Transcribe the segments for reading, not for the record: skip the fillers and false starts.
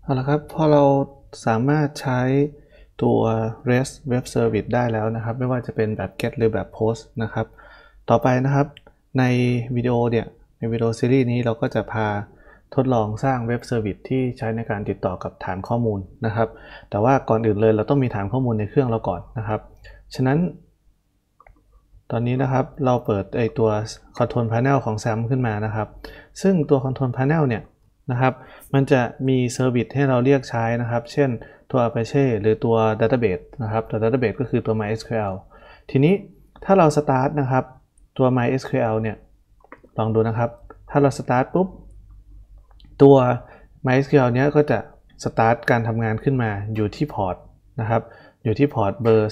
เอาละครับพอเราสามารถใช้ตัว REST Web Service ได้แล้วนะครับไม่ว่าจะเป็นแบบ GET หรือแบบ POST นะครับต่อไปนะครับในวิดีโอซีรีส์นี้เราก็จะพาทดลองสร้างเว็บเซอร์วิสที่ใช้ในการติดต่อกับฐานข้อมูลนะครับแต่ว่าก่อนอื่นเลยเราต้องมีฐานข้อมูลในเครื่องเราก่อนนะครับฉะนั้นตอนนี้นะครับเราเปิดตัว Control Panel ของ SAM ขึ้นมานะครับซึ่งตัว Control Panel เนี่ยนะครับมันจะมีเซอร์วิสให้เราเรียกใช้นะครับเช่นตัว Apache หรือตัว Database นะครับตัว Database ก็คือตัว MySQL ทีนี้ถ้าเรา start นะครับตัว MySQL เนี่ยลองดูนะครับถ้าเรา start ปุ๊บตัว MySQL เนี้ยก็จะ start การทำงานขึ้นมาอยู่ที่พอร์ตนะครับอยู่ที่พอร์ตเบอร์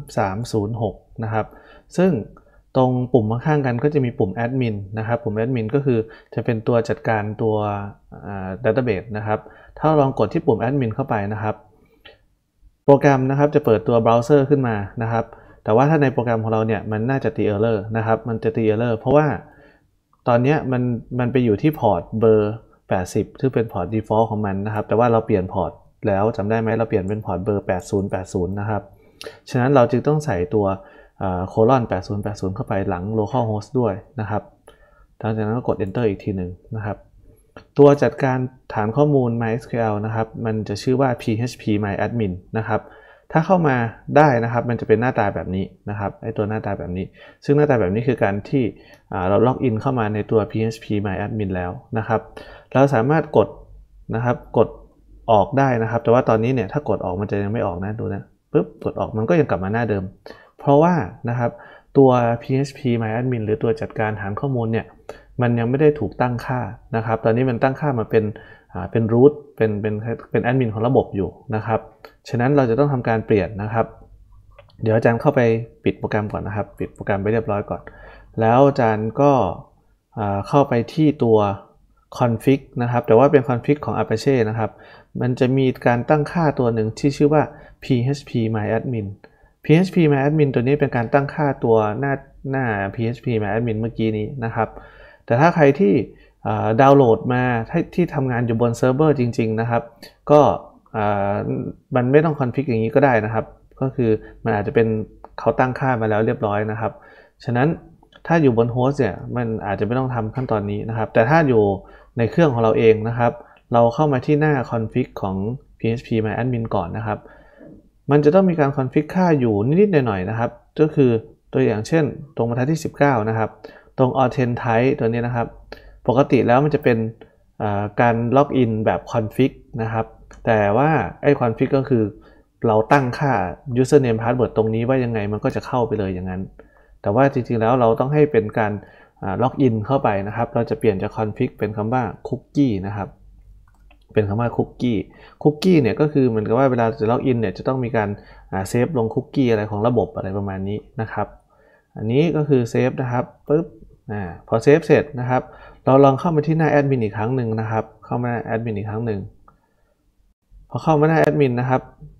3306นะครับซึ่งตรงปุ่มข้างๆกันก็จะมีปุ่มแอดมินนะครับปุ่มแอดมินก็คือจะเป็นตัวจัดการตัวdatabase นะครับถ้าลองกดที่ปุ่มแอดมินเข้าไปนะครับโปรแกรมนะครับจะเปิดตัวเบราว์เซอร์ขึ้นมานะครับแต่ว่าถ้าในโปรแกรมของเราเนี่ยมันน่าจะตี error นะครับมันจะตี error เพราะว่าตอนนี้มันไปอยู่ที่พอร์ตเบอร์80ซึ่งเป็นพอร์ต default ของมันนะครับแต่ว่าเราเปลี่ยนพอร์ตแล้วจำได้ไหมเราเปลี่ยนเป็นพอร์ตเบอร์8080นะครับฉะนั้นเราจึงต้องใส่ตัวโคลอน8080เข้าไปหลัง localhost ด้วยนะครับหลังจากนั้นก็กด enter อีกทีหนึ่งนะครับตัวจัดการฐานข้อมูล MySQL นะครับมันจะชื่อว่า phpMyAdmin นะครับถ้าเข้ามาได้นะครับมันจะเป็นหน้าตาแบบนี้นะครับไอตัวหน้าตาแบบนี้ซึ่งหน้าตาแบบนี้คือการที่เราล็อกอินเข้ามาในตัว phpMyAdmin แล้วนะครับเราสามารถกดนะครับกดออกได้นะครับแต่ว่าตอนนี้เนี่ยถ้ากดออกมันจะยังไม่ออกนะดูนะปึ๊บกดออกมันก็ยังกลับมาหน้าเดิมเพราะว่านะครับตัว phpMyAdmin หรือตัวจัดการฐานข้อมูลเนี่ยมันยังไม่ได้ถูกตั้งค่านะครับตอนนี้มันตั้งค่ามาเป็น root เป็นแอดมินของระบบอยู่นะครับฉะนั้นเราจะต้องทำการเปลี่ยนนะครับเดี๋ยวอาจารย์เข้าไปปิดโปรแกรมก่อนนะครับปิดโปรแกรมไปเรียบร้อยก่อนแล้วอาจารย์ก็เข้าไปที่ตัว config นะครับแต่ว่าเป็น config ของ Apache นะครับมันจะมีการตั้งค่าตัวหนึ่งที่ชื่อว่า phpMyAdmin phpMyAdmin ตัวนี้เป็นการตั้งค่าตัวหน้า phpMyAdmin เมื่อกี้นี้นะครับแต่ถ้าใครที่ดาวน์โหลดมาที่ทำงานอยู่บนเซิร์ฟเวอร์จริงๆนะครับก็มันไม่ต้องคอนฟิกอย่างนี้ก็ได้นะครับก็คือมันอาจจะเป็นเขาตั้งค่ามาแล้วเรียบร้อยนะครับฉะนั้นถ้าอยู่บนโฮสต์เนี่ยมันอาจจะไม่ต้องทำขั้นตอนนี้นะครับแต่ถ้าอยู่ในเครื่องของเราเองนะครับเราเข้ามาที่หน้าคอนฟิกของ phpMyAdmin ก่อนนะครับมันจะต้องมีการคอนฟิกค่าอยู่นิดๆหน่อยๆนะครับก็คือตัวอย่างเช่นตรงบรรทัดที่19นะครับตรง authent type ตัวนี้นะครับปกติแล้วมันจะเป็นการล็อกอินแบบคอนฟิกนะครับแต่ว่าไอ้คอนฟิกก็คือเราตั้งค่า username password ตรงนี้ว่ายังไงมันก็จะเข้าไปเลยอย่างนั้นแต่ว่าจริงๆแล้วเราต้องให้เป็นการล็อกอินเข้าไปนะครับเราจะเปลี่ยนจากคอนฟิกเป็นคำว่าคุกกี้นะครับเป็นคำว่าคุกกี้เนี่ยก็คือเหมือนกับว่าเวลาจะล็อกอินเนี่ยจะต้องมีการเซฟลงคุกกี้อะไรของระบบอะไรประมาณนี้นะครับอันนี้ก็คือเซฟนะครับปึ๊บพอเซฟเสร็จนะครับเราลองเข้ามาที่หน้าแอดมินอีกครั้งหนึ่งนะครับเข้ามาหน้าแอดมินอีกครั้งหนึ่งพอเข้ามาหน้าแอดมินนะครับ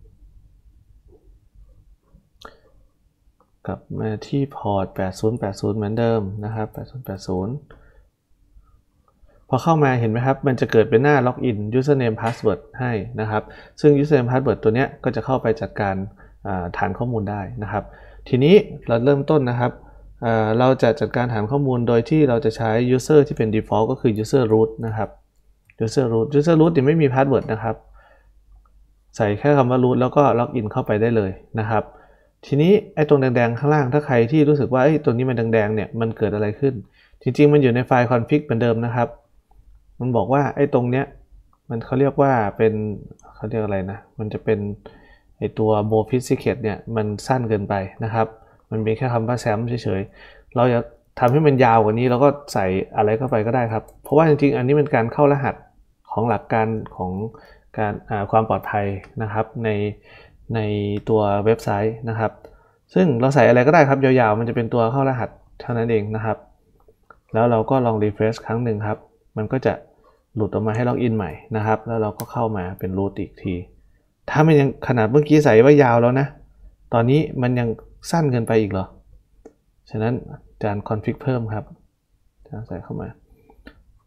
กลับมาที่พอร์ต8080เหมือนเดิมนะครับ8080พอเข้ามาเห็นไหมครับมันจะเกิดเป็นหน้าล็อกอิน username password ให้นะครับซึ่ง username password ตัวนี้ก็จะเข้าไปจัดการฐานข้อมูลได้นะครับทีนี้เราเริ่มต้นนะครับเราจะจัดการฐานข้อมูลโดยที่เราจะใช้ user ที่เป็น default ก็คือ user root นะครับ user root ยังไม่มี password นะครับใส่แค่คำว่า root แล้วก็ล็อกอินเข้าไปได้เลยนะครับทีนี้ไอ้ตรงแดงๆข้างล่างถ้าใครที่รู้สึกว่าไอ้ตัวนี้มันแดงๆเนี่ยมันเกิดอะไรขึ้นจริงๆมันอยู่ในไฟล์ config เหมือนเดิมนะครับมันบอกว่าไอ้ตรงเนี้ยมันเขาเรียกว่าเป็นเขาเรียกอะไรนะมันจะเป็นไอ้ตัว Moffittเนี่ยมันสั้นเกินไปนะครับมันมีแค่คำว่า SAM เฉยๆเราจะทำให้มันยาวกว่านี้เราก็ใส่อะไรเข้าไปก็ได้ครับเพราะว่าจริงๆอันนี้เป็นการเข้ารหัสของหลักการของการความปลอดภัยนะครับในตัวเว็บไซต์นะครับซึ่งเราใส่อะไรก็ได้ครับยาวๆมันจะเป็นตัวเข้ารหัสเท่านั้นเองนะครับแล้วเราก็ลอง refresh ครั้งหนึ่งครับมันก็จะหลุดออกมาให้ล็อกอินใหม่นะครับแล้วเราก็เข้ามาเป็น root อีกทีถ้ามันยังขนาดเมื่อกี้ใส่ว่ายาวแล้วนะตอนนี้มันยังสั้นเกินไปอีกเหรอฉะนั้นอาจารย์ config เพิ่มครับอาจารย์ใส่เข้ามา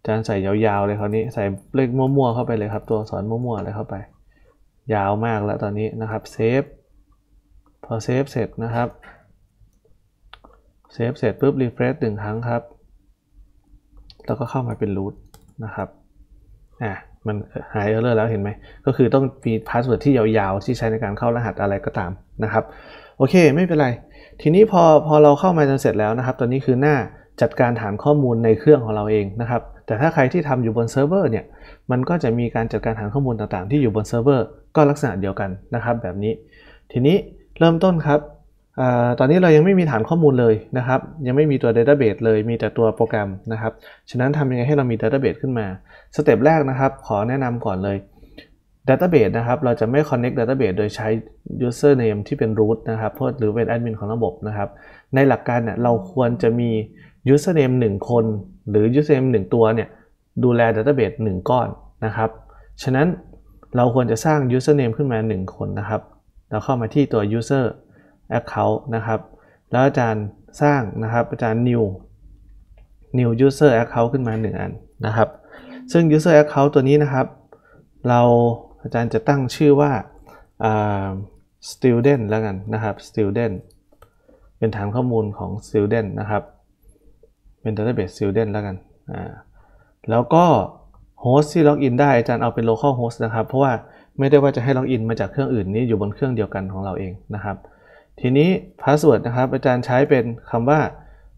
จารย์ใส่ยาวๆเลยคราวนี้ใส่เลขมั่วๆเข้าไปเลยครับตัวอักษรมั่วๆอะไรเข้าไปยาวมากแล้วตอนนี้นะครับเซฟพอเซฟเสร็จนะครับเซฟเสร็จปุ๊บรีเฟรช1 ครั้งครับแล้วก็เข้ามาเป็น root นะครับมันหาย error แล้วเห็นไหมก็คือต้องมีพาสเวิร์ดที่ยาวๆที่ใช้ในการเข้ารหัสอะไรก็ตามนะครับโอเคไม่เป็นไรทีนี้พอเราเข้ามาจนเสร็จแล้วนะครับตอนนี้คือหน้าจัดการฐานข้อมูลในเครื่องของเราเองนะครับแต่ถ้าใครที่ทำอยู่บนเซิร์ฟเวอร์เนี่ยมันก็จะมีการจัดการฐานข้อมูลต่างๆที่อยู่บนเซิร์ฟเวอร์ก็ลักษณะเดียวกันนะครับแบบนี้ทีนี้เริ่มต้นครับตอนนี้เรายังไม่มีฐานข้อมูลเลยนะครับยังไม่มีตัว Database เลยมีแต่ตัวโปรแกรมนะครับฉะนั้นทำยังไงให้เรามี Database ขึ้นมาสเต็ปแรกนะครับขอแนะนำก่อนเลย Database นะครับเราจะไม่ Connect Database โดยใช้ Username ที่เป็น root นะครับหรือเป็นแอดมินของระบบนะครับในหลักการเนี่ยเราควรจะมี Username 1 คนหรือ Username 1 ตัวเนี่ยดูแล Database 1 ก้อนนะครับฉะนั้นเราควรจะสร้าง Username ขึ้นมา1 คนนะครับเราเข้ามาที่ตัว User Account นะครับแล้วอาจารย์สร้างนะครับอาจารย์ new user account ขึ้นมา1 อันนะครับซึ่ง user account ตัวนี้นะครับอาจารย์จะตั้งชื่อว่าstudent แล้วกันนะครับ student เป็นฐานข้อมูลของ student นะครับเป็น database student แล้วกันแล้วก็ host ที่ล็อกอินได้อาจารย์เอาเป็น local host นะครับเพราะว่าไม่ได้ว่าจะให้ล็อกอินมาจากเครื่องอื่นนี้อยู่บนเครื่องเดียวกันของเราเองนะครับทีนี้ password นะครับอาจารย์ใช้เป็นคำว่า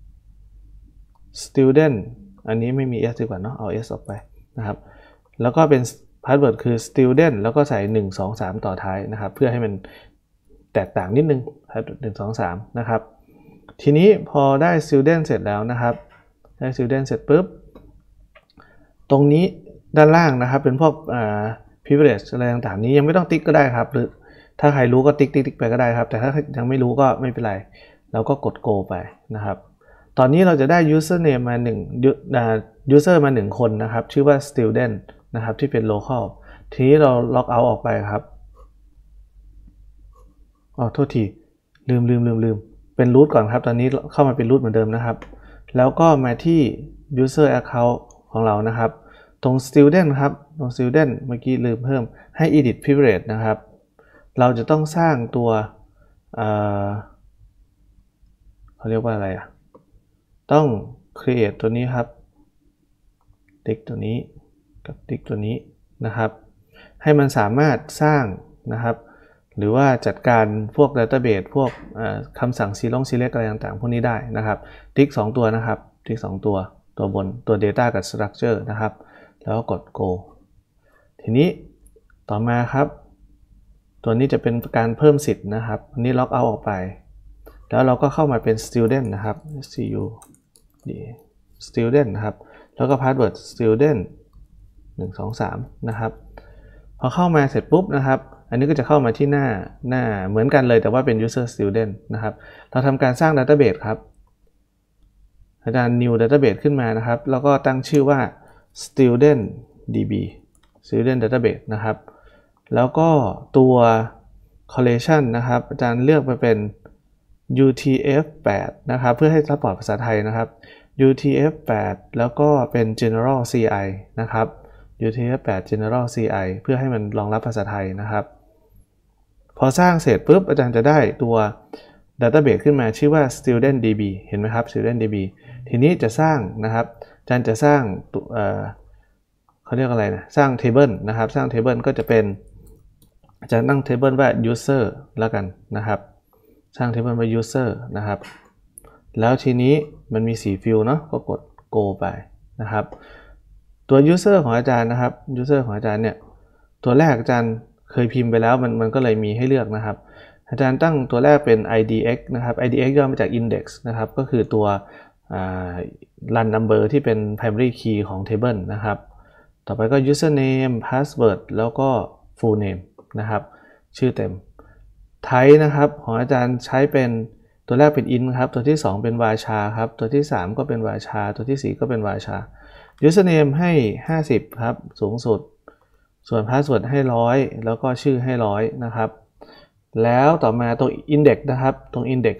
student อันนี้ไม่มี s ดีกว่าเนาะเอา s ออกไปนะครับแล้วก็เป็น password คือ student แล้วก็ใส่1 2 3ต่อท้ายนะครับเพื่อให้มันแตกต่างนิดนึง1 2 3นะครับทีนี้พอได้ student เสร็จแล้วนะครับได้ student เสร็จปุ๊บตรงนี้ด้านล่างนะครับเป็นพวกprivilege อะไรต่างๆนี้ยังไม่ต้องติ๊กก็ได้ครับหรือถ้าใครรู้ก็ติ๊กไปก็ได้ครับแต่ถ้ายังไม่รู้ก็ไม่เป็นไรเราก็กด go ไปนะครับตอนนี้เราจะได้ username มาuser มา1 คนนะครับชื่อว่า student นะครับที่เป็น local ทีนี้เรา log out ออกไปครับโทษทีลืมเป็น root ก่อนครับตอนนี้เข้ามาเป็น root เหมือนเดิมนะครับแล้วก็มาที่ user account ของเรานะครับตรง student ครับตรง student เมื่อกี้ลืมเพิ่มให้ edit privilege นะครับเราจะต้องสร้างตัวเขาเรียกว่าอะไรต้อง create ตัวนี้ครับติ๊กตัวนี้กับติ๊กตัวนี้นะครับให้มันสามารถสร้างนะครับหรือว่าจัดการพวก database พวกคำสั่ง select อะไรต่างๆพวกนี้ได้นะครับติ๊ก2 ตัวนะครับติ๊ก2 ตัวบนตัว data กับ structure นะครับแล้วก็กด go ทีนี้ต่อมาครับตัวนี้จะเป็นการเพิ่มสิทธิ์นะครับอันนี้ log out ออกไปแล้วเราก็เข้ามาเป็น student นะครับ student นะครับแล้วก็ password student 1 2 3นะครับพอเข้ามาเสร็จปุ๊บนะครับอันนี้ก็จะเข้ามาที่หน้าเหมือนกันเลยแต่ว่าเป็น user student นะครับเราทำการสร้าง database ครับอาจารย์ new database ขึ้นมานะครับแล้วก็ตั้งชื่อว่า student database นะครับแล้วก็ตัว collection นะครับอาจารย์เลือกไปเป็น UTF-8 นะครับเพื่อให้ซัพพอร์ตภาษาไทยนะครับ UTF-8 แล้วก็เป็น general CI นะครับ UTF-8 general CI เพื่อให้มันรองรับภาษาไทยนะครับพอสร้างเสร็จปุ๊บอาจารย์จะได้ตัว database ขึ้นมาชื่อว่า studentdb เห็นไหมครับ studentdb ทีนี้จะสร้างนะครับอาจารย์จะสร้างเขาเรียกอะไรนะสร้าง table นะครับสร้าง table ก็จะเป็นอาจารย์ตั้ง table ว่า user แล้วกันนะครับสร้าง table ว่า user นะครับแล้วทีนี้มันมี4 field เนาะก็กด go ไปนะครับตัว user ของอาจารย์นะครับ user ของอาจารย์เนี่ยตัวแรกอาจารย์เคยพิมพ์ไปแล้วมันก็เลยมีให้เลือกนะครับอาจารย์ตั้งตัวแรกเป็น idx นะครับ idx ย่อมาจาก index นะครับก็คือตัวrun number ที่เป็น primary key ของ table นะครับต่อไปก็ username password แล้วก็ full name นะครับชื่อเต็ม type นะครับของอาจารย์ใช้เป็นตัวแรกเป็น int ครับตัวที่2เป็น varchar ครับตัวที่3ก็เป็น varchar ตัวที่4ก็เป็น varchar username ให้50ครับสูงสุดส่วน password ให้100แล้วก็ชื่อให้100นะครับแล้วต่อมาตรง index นะครับตรง index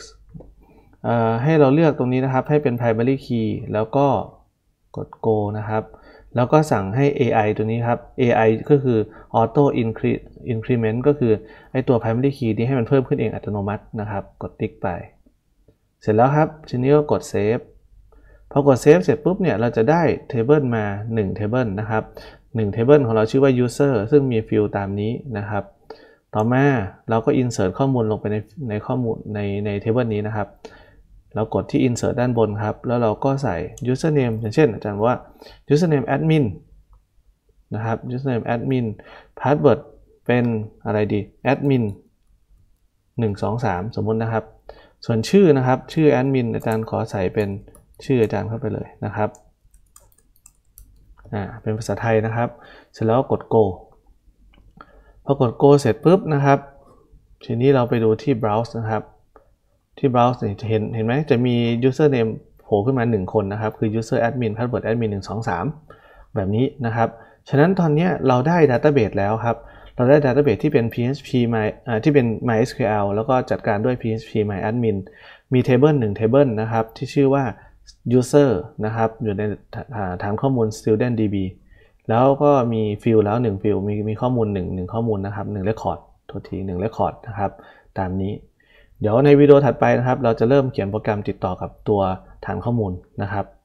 ให้เราเลือกตรงนี้นะครับให้เป็น primary key แล้วก็กด go นะครับแล้วก็สั่งให้ AI ตัวนี้ครับ AI ก็คือ auto increment ก็คือไอตัว primary key นี้ให้มันเพิ่มขึ้นเองอัตโนมัตินะครับกดติ๊กไปเสร็จแล้วครับทีนี้ก็กด save พอกด save เสร็จปุ๊บเนี่ยเราจะได้ table มา1 table นะครับ1 table ของเราชื่อว่า user ซึ่งมี field ตามนี้นะครับต่อมาเราก็ insert ข้อมูลลงไปในข้อมูลใน table นี้นะครับเรากดที่ insert ด้านบนครับแล้วเราก็ใส่ username อย่างเช่นอาจารย์ว่า username admin นะครับ username admin password เป็นอะไรดี admin 123สมมุตินะครับส่วนชื่อนะครับชื่อ admin อาจารย์ขอใส่เป็นชื่ออาจารย์เข้าไปเลยนะครับเป็นภาษาไทยนะครับเสร็จแล้วกด go พอกด go เสร็จปุ๊บนะครับทีนี้เราไปดูที่ browse นะครับที่ browse จะเห็นไหมจะมี username โผล่ขึ้นมา1คนนะครับคือ user admin password admin 123แบบนี้นะครับฉะนั้นตอนนี้เราได้ database แล้วครับเราได้ database ที่เป็น PHPที่เป็น MySQL แล้วก็จัดการด้วย PHP MyAdmin มี table 1 table นะครับที่ชื่อว่า user นะครับอยู่ในฐานข้อมูล studentdb แล้วก็มีฟิลแล้ว1ฟิลมีข้อมูล1ข้อมูลนะครับ1 record โทษที1 record นะครับตามนี้เดี๋ยวในวิดีโอถัดไปนะครับเราจะเริ่มเขียนโปรแกรมติดต่อกับตัวฐานข้อมูลนะครับ